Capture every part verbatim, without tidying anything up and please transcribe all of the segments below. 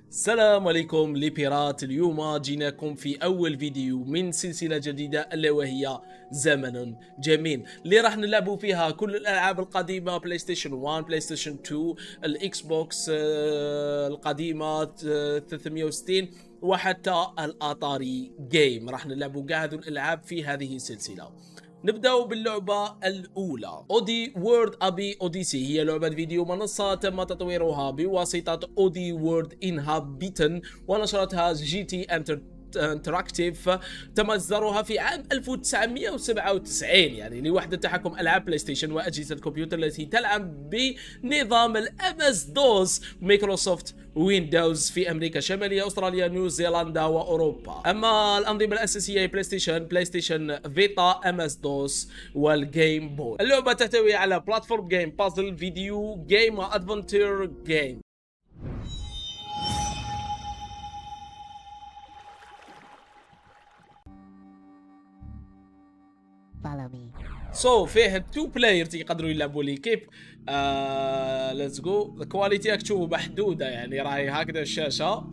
السلام عليكم لبيرات. اليوم جيناكم في اول فيديو من سلسله جديده الا وهي زمن جميل اللي راح نلعبوا فيها كل الالعاب القديمه، بلاي ستيشن واحد، بلاي ستيشن اثنين، الاكس بوكس القديمه ثلاثمية وستين وحتى الاتاري جيم. راح نلعبوا كاع هذو الالعاب في هذه السلسله. نبداو باللعبة الأولى، أودي وورد أبي أوديسي. هي لعبة فيديو منصة تم تطويرها بواسطة أودي وورد إنهابيتن ونشرتها جي تي انتر انتراكتيف. تم اصدارها في عام ألف وتسعمية وسبعة وتسعين يعني لوحدة تحكم العاب بلاي ستيشن واجهزه الكمبيوتر التي تلعب بنظام الام اس دوس مايكروسوفت ويندوز في امريكا الشماليه، استراليا، نيوزيلندا واوروبا. اما الانظمه الاساسيه هي بلاي ستيشن، بلاي ستيشن فيتا، ام اس دوس والجيم بوي. اللعبه تحتوي على بلاتفورم جيم، بازل، فيديو جيم وادفنتشر جيم. Follow me. سو so, فيه تو بلايرز يقدروا يلعبوا لي كيف. آه ليتس جو. الكواليتي راك تشوفوا محدوده، يعني راهي هكذا الشاشه.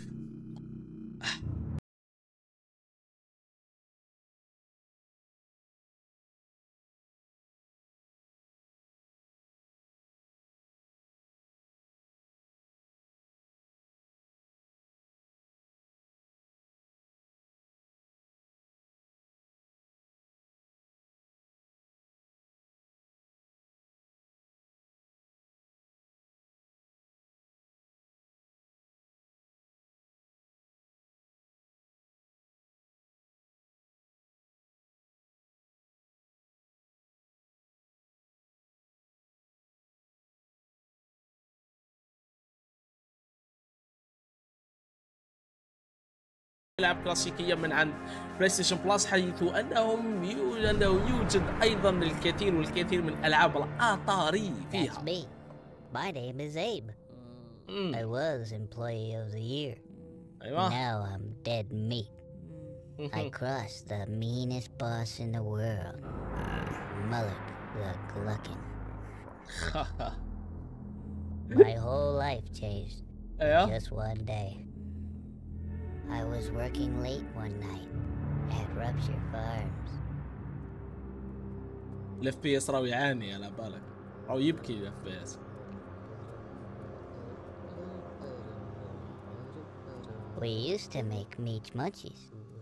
ألعاب كلاسيكية من عند بلاي ستيشن بلس، حيث أنهم يوجد أنه يوجد أيضا الكثير والكثير من ألعاب الأتاري That's فيها. me. My name is Abe. مم. I was employee of the year. أيوة. Now I'm dead meat. I crossed the meanest boss in the world, Mullock the Gluckin. My whole life changed in أيوة. just one day. I was working late one night at Rupture Farms. الاف بي اس راهو يعاني على بالك، راهو يبكي الاف بي اس. We used to make meat munchies.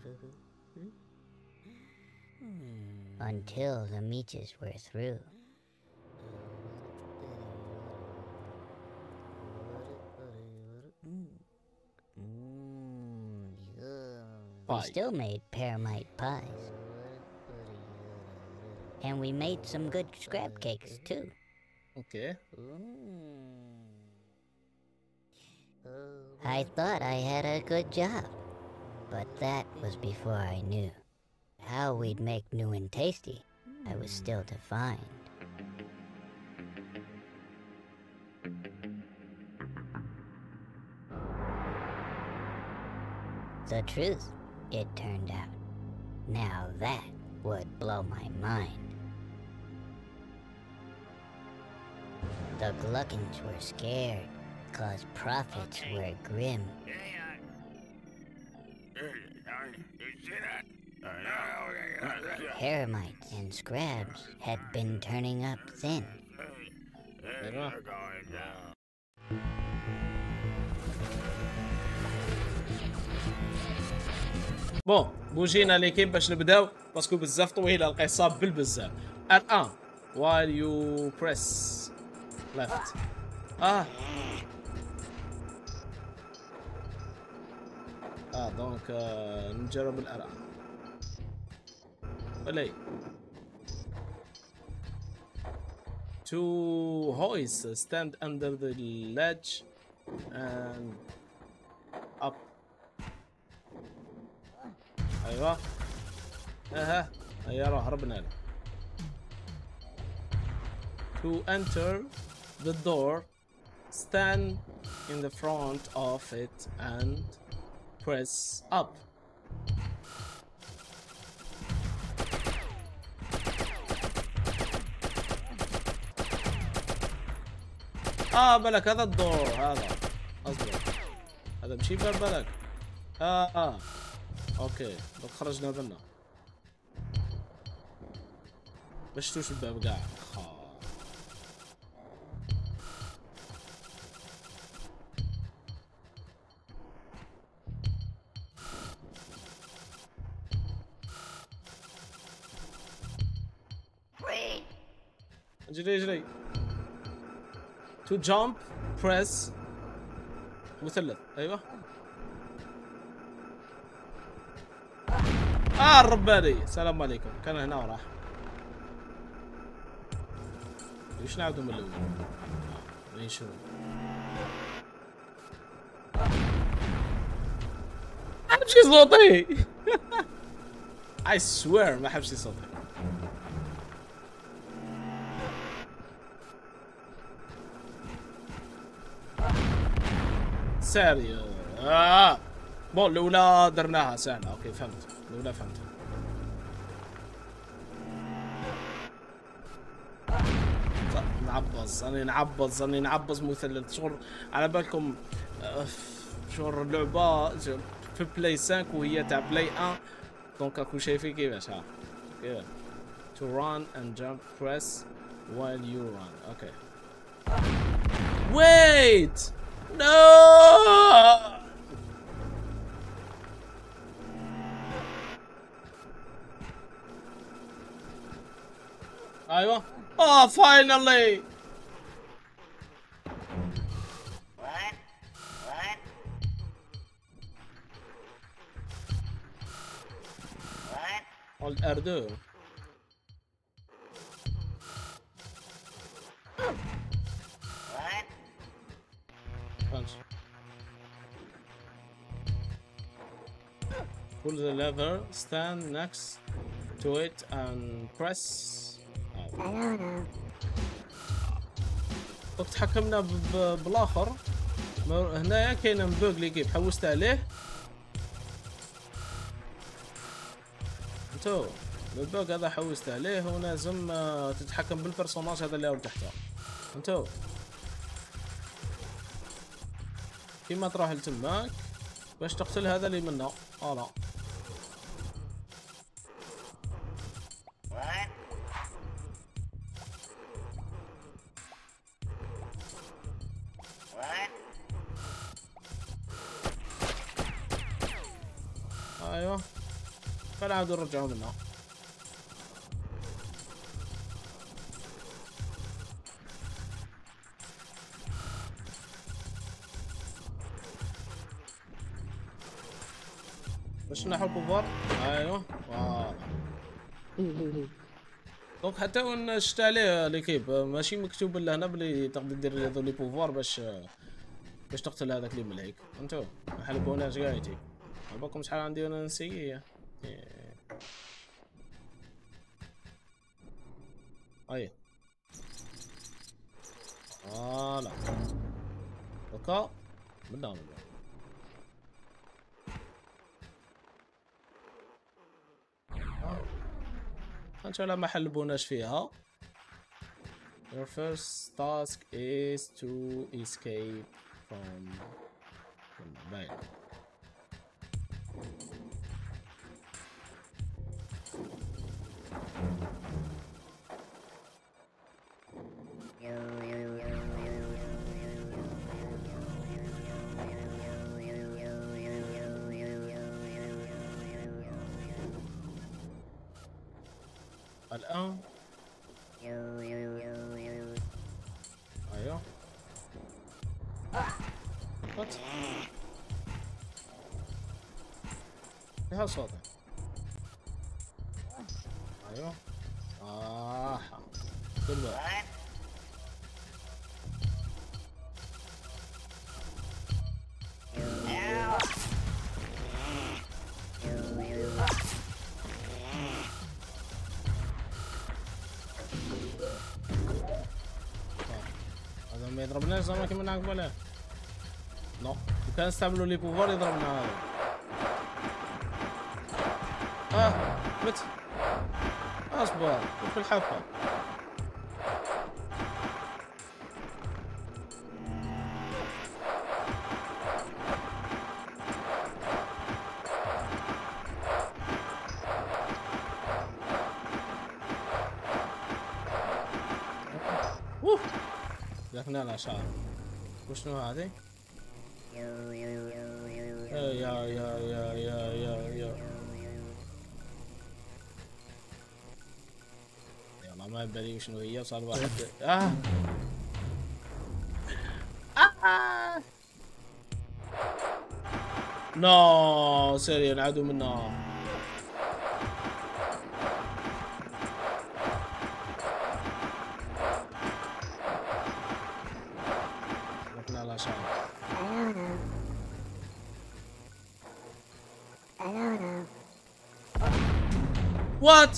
Until the meaches were through. We Pie. still made pearmite pies. And we made some good scrap cakes too. اوكي. I thought I had a good job, but that was before I knew. How we'd make new and tasty, I was still to find. The truth, it turned out. Now that would blow my mind. The Gluckins were scared, cause profits were grim. Hermites and scrabs had been turning up thin. أيوة. بون بوجينا ليكيب باش نبداو، باسكو بزاف طويله القصه بالبزاف. الان while you press left. اه اه دونك آه نجرب الان. ولا two hoists stand under the ledge and up. ايوه. اها ايوه هربنا له. To enter the door, stand in the front of it and press up. اه بلك هذا الدور هذا. اصبر. هذا ماشي باب بالك. اه اه اوكي دونك خرجنا منه باش توش الباب كاع. اجري اجري. تو جامب بريس مثلث. ايوه اه الرباني. السلام عليكم. كان هنا وراح. ليش نعاودو من الاول؟ وين شو؟ حبشي صوتي. I swear ما حبشي صوتي. ساري اه بون الاولى درناها سهله. اوكي فهمت الاولى فهمت. نعبص راني نعبص راني نعبص مثلث. شغل على بالكم شغل اللعبه في بلاي خمسة وهي تاع بلاي واحد دونك راكم شايفين كيفاش. ها كيفاش to run and jump press while you run. okay wait no. ايوه اه finally. What? What? What? Alt R two. What? Punch. Pull the lever, stand next to it and press. I don't know. دوك تحكمنا بالاخر. هنايا كاين مبوغ اللي كيف حوست عليه. انتو البوغ هذا حوست عليه ولازم تتحكم بالبرسوناج هذا اللي راهو تحته. انتو كيما تروح لتماك باش تقتل هذا اللي منا. فوالا ايوه فنعاودو نرجعو منها. باش نحو الكفار. ايوه واو. دونك حتى وين شفت عليه ليكيب ماشي مكتوب لهنا بلي تقدر دير هذو لي بوفوار باش باش تقتل هذاك اللي ملهيك. انتو ما حلبوناش قايتي. عباكم شحال عندي انا نسيه. اي فوالا هكا بالله بالله. ان شاء الله ما حلبوناش فيها. Your first task is to escape from باين. الآن أيوه وات فيها صوته. أيوه آه بالله. ما يضربناش زعما كيما نعرف ولا نو. لو كان نستعملوا لي بوفوار يضربنا هذا. اه مت اصبر في الحافه. ركنا لها شعر. وشنو هذه؟ يا يا يا يا يا يا يا يلا ما بدري وشنو هي. وصار واحد اه آه. نو سوري نعدو منها. ركنا لها شعر. I don't know. What?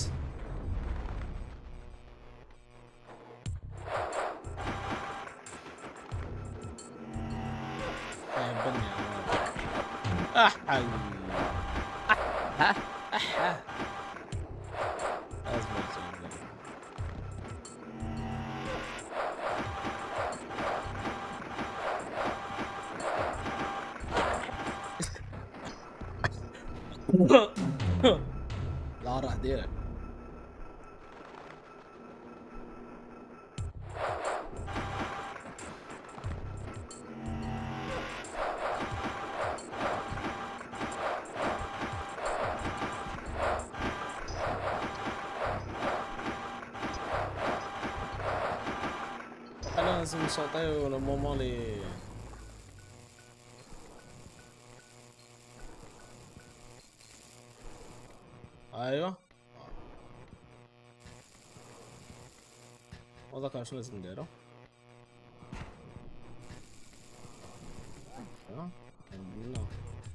أحا أحا أحا أصبر لا راح ديرك. انا لازم نصوتي ولا مو مالي. ايوه ما ذكر شنو لازم نديرو. ايوه عندنا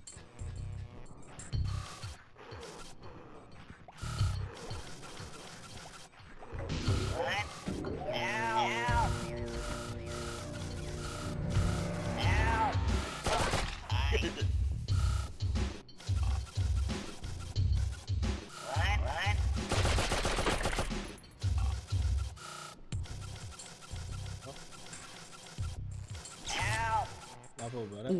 مو بره.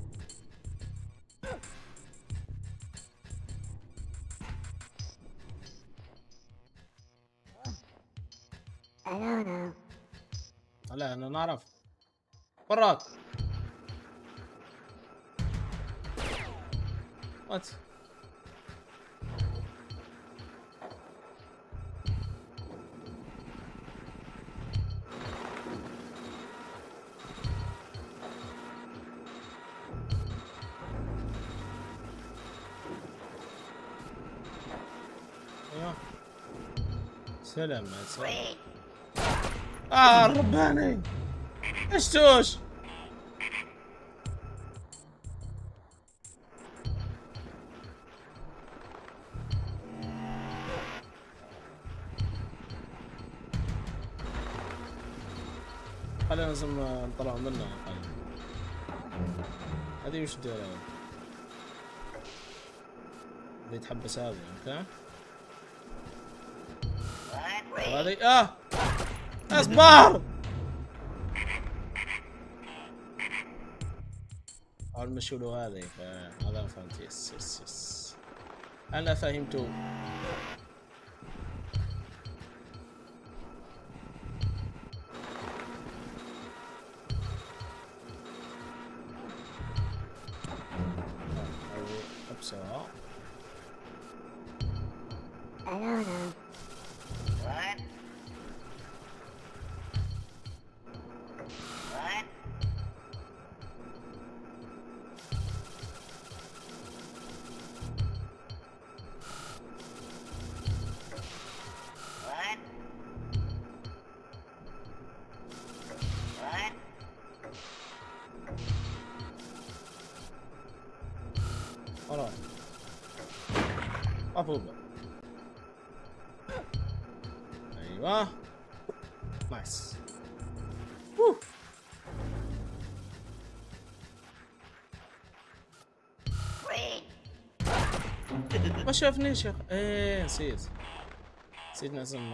I don't know. لا انا نعرف برات. وات سلام سلام. اه الرباني ايش توش؟ خلينا لازم نطلع منها. هذه وش ديرها؟ اللي تحبس هذه اوكي. هذه اه اصبر. اول ما شلو هذه هذا فهمت. يس يس يس انا فهمته. ابسها. I don't know. What? What? What? What? خلاص أفوض. ايوه نايس. ما شافنيش يا اخي. ايه نسيت نسيت لازم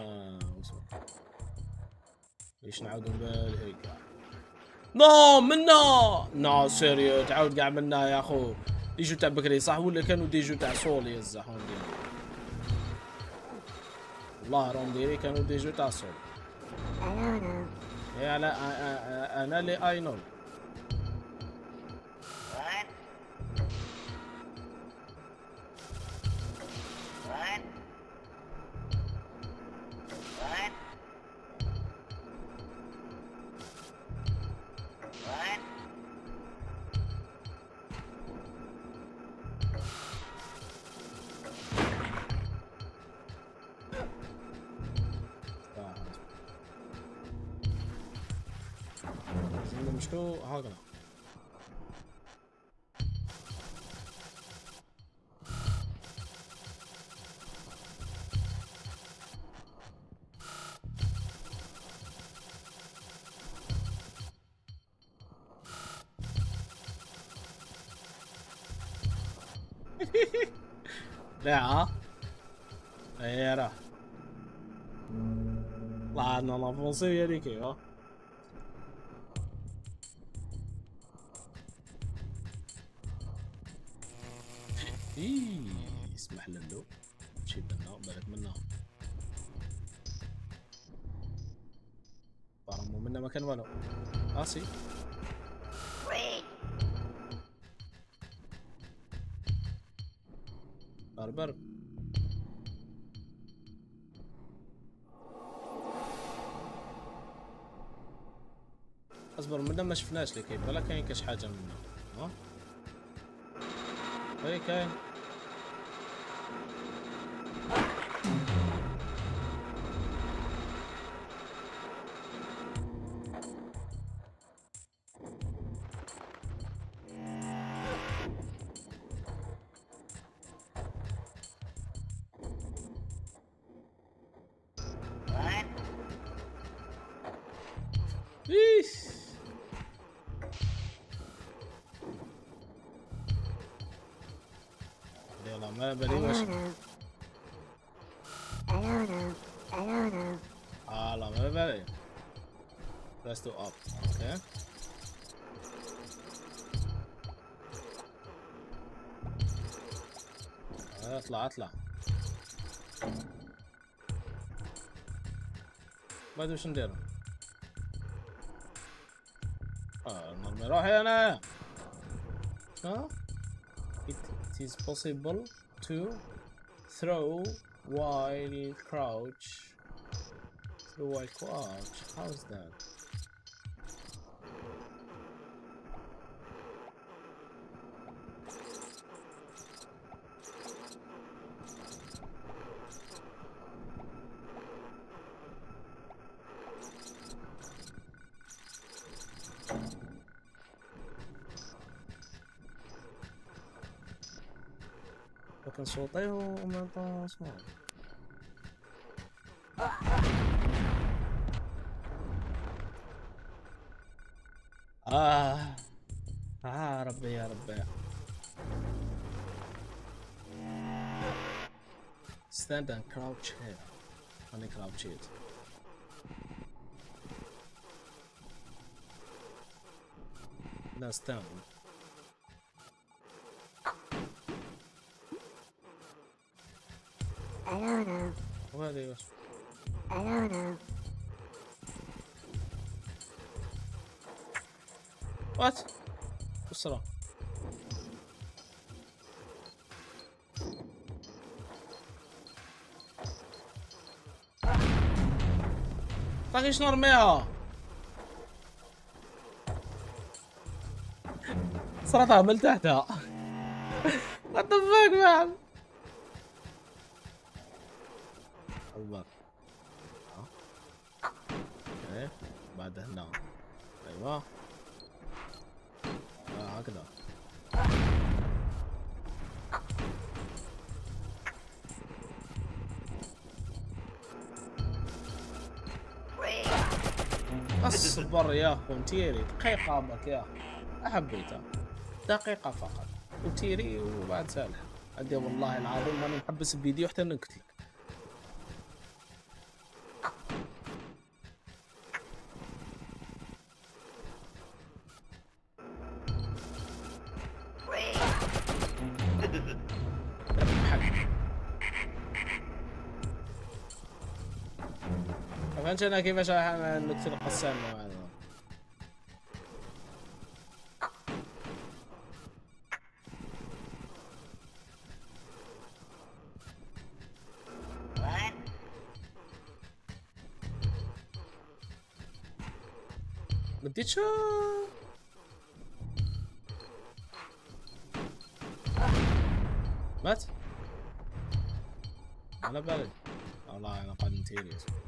ليش نعود بالهيك. نو منا نو سيريو تعود قاعد منا يا اخو. ديجو تاع بكري صح ولا كانوا ديجو تاع صولي الزحون ديالي. والله راهم ديري كانوا ديجو تاع صول. I don't know. يا لا أ- أ- انا لي اي نو. What? What? What? What? زين مشكو هاكنا. لا ايه راه طلعنا لافونسي هذيك ها. ايه اسمح لنا شي بنا بالك منا فرمو منا ما كان والو. اه سي Wait! بربر. اصبر منا ما شفناش لي كيف ولا كاين كاش حاجه منا. ها اي كاين. What? ايش يلا ما بدري واش. I don't know. I don't know. اه لا ما بدري. Let's do up. اوكي اطلع اطلع. بعد وش ندير؟ اه نرمي روحي انا. ها it, it is possible to throw while crouch. Throw while crouch. How is that? لكن صوتي وما صوت. آه آه ربي يا ربي. Stand and crouch here. أنا crouch it. لا stand. I don't know. وهذه وش؟ I don't know. What؟ وش صار؟ طاقي شنو نرميها؟ صرتها من تحتها. What the fuck man؟ الله. اوكي بعد هنا. ايوه. آه هكذا. اصبر يا اخو تيري دقيقة بك يا اخو حبيتها دقيقة فقط وتيري وبعد سالح. عندي والله العظيم ماني محبس الفيديو حتى نقتلك. فهمت انا كيفاش راح نقتل القسام هذا. What? بديتش مات على بالي والله انا قاعد نتيري.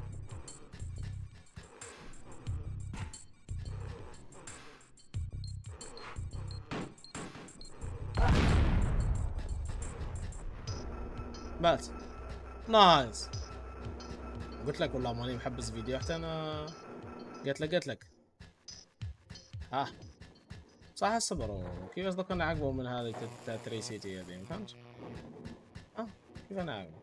مات نايس. قلت لك والله ماني محبس فيديو حتى انا. قلت لك قلت لك ها صح الصبر. كيف قصدك انا عقبه من هذه تاع سيتي هذه؟ ما فهمتش. اه كيف انا عقبه؟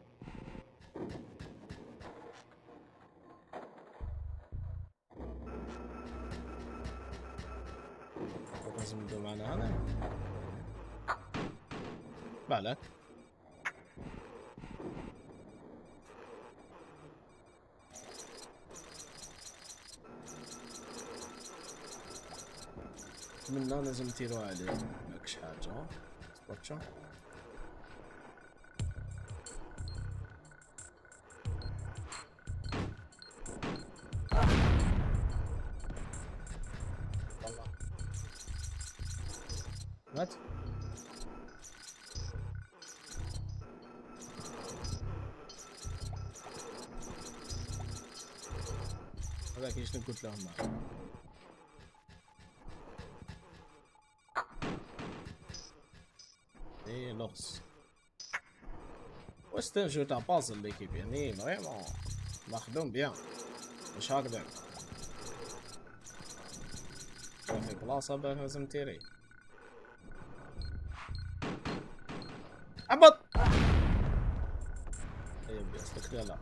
لازم ندور معنا هذا بالك. من هنا لازم تيرو عليه ماكش حاجة. سبوتشا والله مات. هذاك ايش قلت لهم معه. ايه لغز وستن جو تاع بازل ليكيب يعني فريمون مخدوم بيان مش هكذا. في بلاصة باش لازم تيري عبط. ايه بيصلك لا لا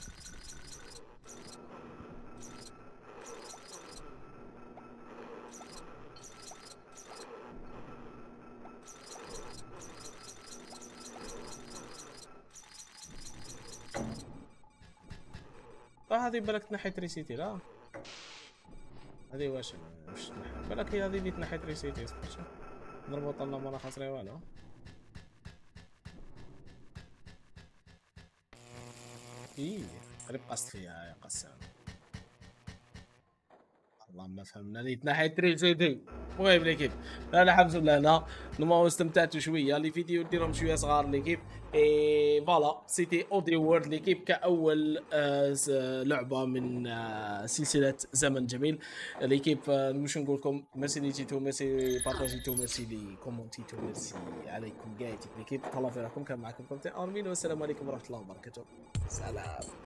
هذه بالك تنحي ريسيتي. لا هذه واش واش تنحي بالك هي هذه اللي تنحي ريسيتي. سبوتشا نربط لنا ما خسري والو. ايه قريب قصد فيها يا قسام. والله ما فهمنا اللي تنحي ريسيتي. المهم ليكيب لا الحمد لله هنا نما استمتعتوا شويه لي فيديو نديرهم شويه صغار ليكيب. اي فوالا سيتي اودي وورد ليكيب كاول آه لعبه من آه سلسله زمن جميل ليكيب. آه واش نقول لكم ميرسي لي جيتو ميرسي بارطاجيتو ميرسي لي كومونتيتو ميرسي عليكم قايتك ليكيب. تهلاو في راحكم. كان معكم كنت ارمين والسلام عليكم ورحمه الله وبركاته. سلام.